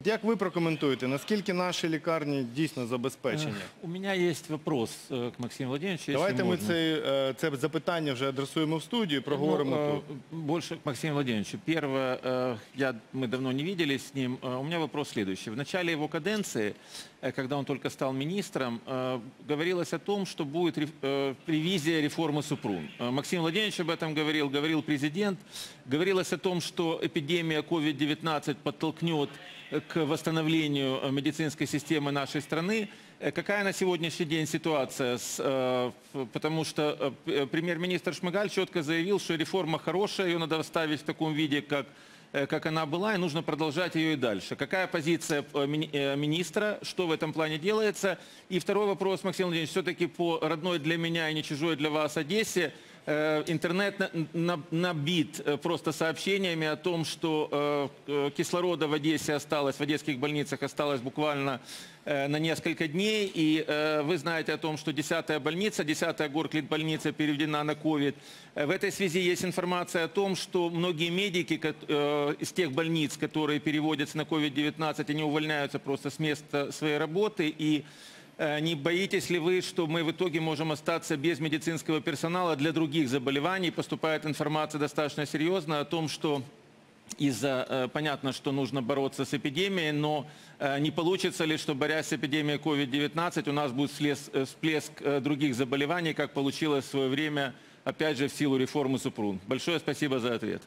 Як ви прокоментуєте, наскільки наші лікарні дійсно забезпечені? У меня есть вопрос к Максиму Владимировичу, Давайте ми можно. це запитання вже адресуємо в студію, проговоримо тут. Больше к Максиму Владимировичу. Первое, мы давно не виделись с ним. У меня вопрос следующий. В начале его каденции, когда он только стал министром, говорилось о том, что будет ревизия реформы Супрун. Максим Владимирович об этом говорил президент. Говорилось о том, что эпидемия COVID-19 подтолкнет к восстановлению медицинской системы нашей страны. Какая на сегодняшний день ситуация? Потому что премьер-министр Шмыгаль четко заявил, что реформа хорошая, ее надо оставить в таком виде, как она была, и нужно продолжать ее и дальше. Какая позиция министра, что в этом плане делается? И второй вопрос, Максим Владимирович, все-таки по родной для меня и не чужой для вас Одессе. Интернет набит просто сообщениями о том, что кислорода в Одессе осталось, в одесских больницах осталось буквально на несколько дней. И вы знаете о том, что 10-я больница, 10-я горклинбольница переведена на ковид. В этой связи есть информация о том, что многие медики из тех больниц, которые переводятся на COVID-19, они увольняются просто с места своей работы. И не боитесь ли вы, что мы в итоге можем остаться без медицинского персонала для других заболеваний? Поступает информация достаточно серьезная о том, что понятно, что нужно бороться с эпидемией, но не получится ли, что, борясь с эпидемией COVID-19, у нас будет всплеск других заболеваний, как получилось в свое время, опять же, в силу реформы Супрун? Большое спасибо за ответ.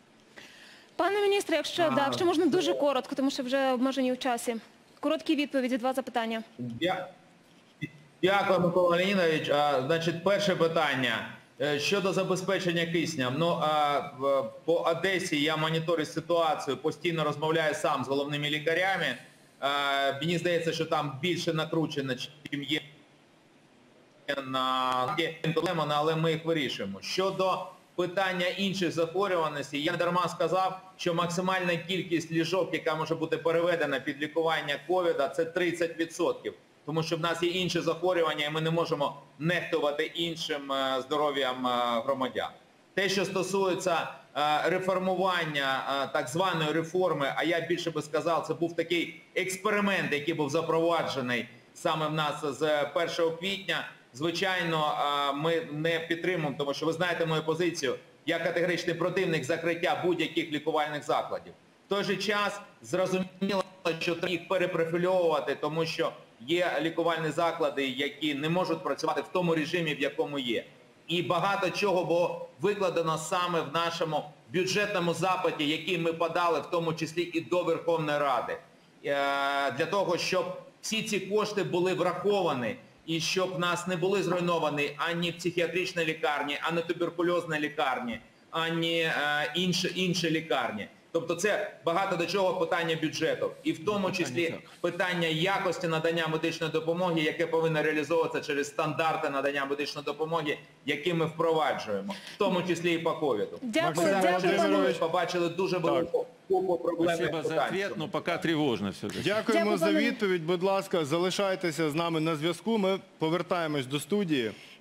Пане міністре, якщо можна дуже коротко, тому що вже обмежені у часі. Короткі відповіді, 2 запитання. Дякую, Микола Леонідович. Значить, перше питання. Щодо забезпечення киснем. По Одесі я моніторю ситуацію, постійно розмовляю сам з головними лікарями. Мені здається, що там більше накручено, чим є проблеми, але ми їх вирішуємо. Щодо питання інших захворюваностей, я не дарма сказав, що максимальна кількість ліжок, яка може бути переведена під лікування ковіда, це 30%. Тому що в нас є інші захворювання, і ми не можемо нехтувати іншим здоров'ям громадян. Те, що стосується реформування, так званої реформи, а я більше би сказав, це був такий експеримент, який був запроваджений саме в нас з 1 квітня, звичайно, ми не підтримуємо, тому що ви знаєте мою позицію, я категоричний противник закриття будь-яких лікувальних закладів. В той же час зрозуміло, що треба їх перепрофільовувати, тому що є лікувальні заклади, які не можуть працювати в тому режимі, в якому є. І багато чого було викладено саме в нашому бюджетному запиті, який ми подали, в тому числі і до Верховної Ради. Для того, щоб всі ці кошти були враховані, і щоб в нас не були зруйновані ані психіатричні лікарні, ані туберкульозні лікарні, ані інші лікарні. Тобто це багато до чого питання бюджету. І в тому числі питання якості надання медичної допомоги, яке повинно реалізовуватися через стандарти надання медичної допомоги, які ми впроваджуємо. В тому числі і по ковіду. Ми побачили дуже велику купу проблемних питань. Спасибо за ответ, но поки тривожно все-таки. Дякуємо за відповідь. Будь ласка, залишайтеся з нами на зв'язку. Ми повертаємось до студії.